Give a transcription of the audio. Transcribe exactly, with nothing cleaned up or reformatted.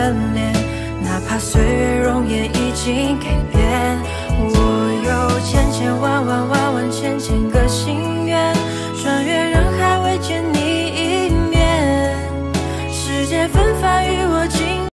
恋，哪怕岁月容颜已经改变。我有千千万万万万千千